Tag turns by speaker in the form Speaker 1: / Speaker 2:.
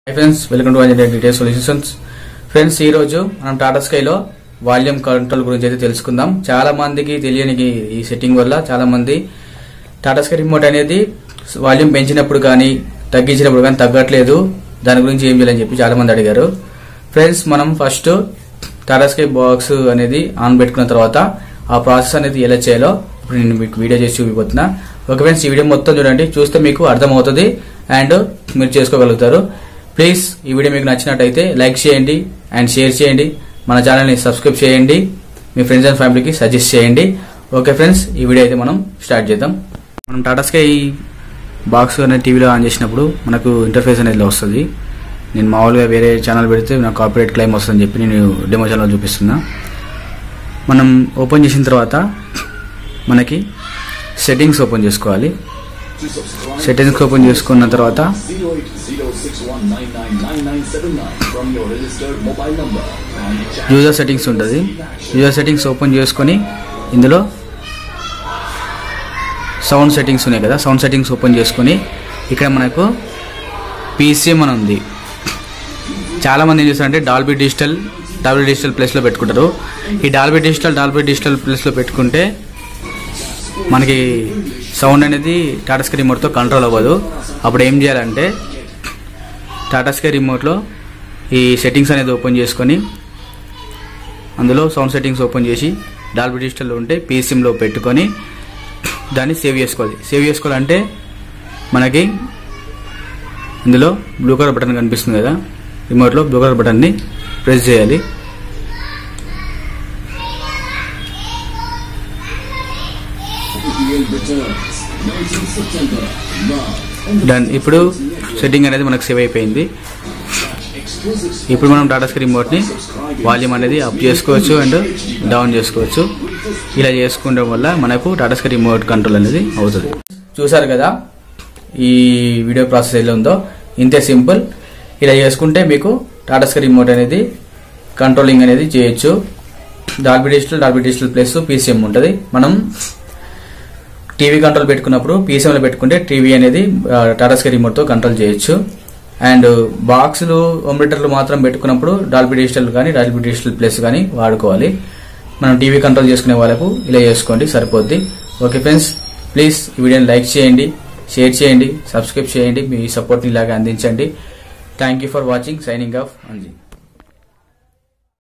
Speaker 1: Hi friends, welcome to Anjali Detail Solutions. Friends, ఈ రోజు మనం టాటా స్కైలో వాల్యూమ్ కంట్రోల్ గురించి అయితే తెలుసుకుందాం. చాలా మందికి తెలియని ఈ సెట్టింగ్ వల్ల చాలా మంది టాటా స్కై రిమోట్ అనేది వాల్యూమ్ పెంచినప్పుడు కానీ తగ్గించినప్పుడు కానీ తగ్గట్లేదు, దాని గురించి ఏం చేయాలని చెప్పి చాలా మంది అడిగారు. ఫ్రెండ్స్, మనం ఫస్ట్ టాటా స్కై బాక్స్ అనేది ఆన్ పెట్టుకున్న తర్వాత ఆ ప్రాసెస్ అనేది ఎలా చేయాలో ఇప్పుడు నేను మీకు వీడియో చేసి చూపిపోతున్నా. ఓకే ఫ్రెండ్స్, ఈ వీడియో మొత్తం చూడండి, చూస్తే మీకు అర్థమవుతుంది అండ్ మీరు చేసుకోగలుగుతారు. ప్లీజ్ ఈ వీడియో మీకు నచ్చినట్టయితే లైక్ చేయండి అండ్ షేర్ చేయండి, మన ఛానల్ని సబ్స్క్రైబ్ చేయండి, మీ ఫ్రెండ్స్ అండ్ ఫ్యామిలీకి సజెస్ట్ చేయండి. ఓకే ఫ్రెండ్స్, ఈ వీడియో అయితే మనం స్టార్ట్ చేద్దాం. మనం టాటా స్కై బాక్స్ అనేది టీవీలో ఆన్ చేసినప్పుడు మనకు ఇంటర్ఫేస్ అనేది వస్తుంది. నేను మామూలుగా వేరే ఛానల్ పెడితే నాకు కాపీరైట్ క్లెయిమ్ వస్తుందని చెప్పి నేను డెమో ఛానల్ చూపిస్తున్నా. మనం ఓపెన్ చేసిన తర్వాత మనకి సెట్టింగ్స్ ఓపెన్ చేసుకోవాలి. సెట్టింగ్స్ ఓపెన్ చేసుకున్న తర్వాత యూజర్ సెట్టింగ్స్ ఉంటుంది. యూజర్ సెట్టింగ్స్ ఓపెన్ చేసుకొని ఇందులో సౌండ్ సెట్టింగ్స్ ఉన్నాయి కదా, సౌండ్ సెట్టింగ్స్ ఓపెన్ చేసుకొని ఇక్కడ మనకు పీసీఎం అని ఉంది. చాలామంది ఏం చేస్తారంటే డాల్బీ డిజిటల్ ప్లస్లో పెట్టుకుంటారు. ఈ డాల్బీ డిజిటల్ ప్లస్లో పెట్టుకుంటే మనకి సౌండ్ అనేది టాటా స్కై రిమోట్తో కంట్రోల్ అవ్వదు. అప్పుడు ఏం చేయాలంటే టాటా స్కై రిమోట్లో ఈ సెట్టింగ్స్ అనేది ఓపెన్ చేసుకొని అందులో సౌండ్ సెట్టింగ్స్ ఓపెన్ చేసి డాల్బీ డిజిటల్లో ఉంటే పీసీఎంలో పెట్టుకొని దాన్ని సేవ్ చేసుకోవాలి. సేవ్ చేసుకోవాలంటే మనకి ఇందులో బ్లూ కలర్ బటన్ కనిపిస్తుంది కదా, రిమోట్లో బ్లూ కలర్ బటన్ని ప్రెస్ చేయాలి. డన్. ఇప్పుడు సెట్టింగ్ అనేది మనకు సేవ్ అయిపోయింది. ఇప్పుడు మనం టాటా స్కై రిమోట్ని వాల్యూమ్ అనేది అప్ చేసుకోవచ్చు అండ్ డౌన్ చేసుకోవచ్చు. ఇలా చేసుకోవడం వల్ల మనకు టాటా స్కై రిమోట్ కంట్రోల్ అనేది అవుతుంది. చూసారు కదా ఈ వీడియో ప్రాసెస్ ఎలా ఉందో, ఇంతే సింపుల్. ఇలా చేసుకుంటే మీకు టాటా స్కై రిమోట్ అనేది కంట్రోలింగ్ అనేది చేయొచ్చు. డాల్బీ డిజిటల్ ప్లస్ పీసీఎం ఉంటుంది. మనం టీవీ కంట్రోల్ పెట్టుకున్నప్పుడు పీసీఎంలో పెట్టుకుంటే టీవీ అనేది టాటా స్కై రిమోట్తో కంట్రోల్ చేయొచ్చు. అండ్ బాక్సులు హోమ్ థియేటర్లు మాత్రం పెట్టుకున్నప్పుడు డాల్బీ డిజిటల్ ప్లస్ కానీ వాడుకోవాలి. మనం టీవీ కంట్రోల్ చేసుకునే వాళ్ళకు ఇలా చేసుకోండి, సరిపోద్ది. ఓకే ఫ్రెండ్స్, ప్లీజ్ ఈ వీడియోని లైక్ చేయండి, షేర్ చేయండి, సబ్స్క్రైబ్ చేయండి, మీ సపోర్ట్ని ఇలాగే అందించండి. Thank you for watching. Signing off Anji.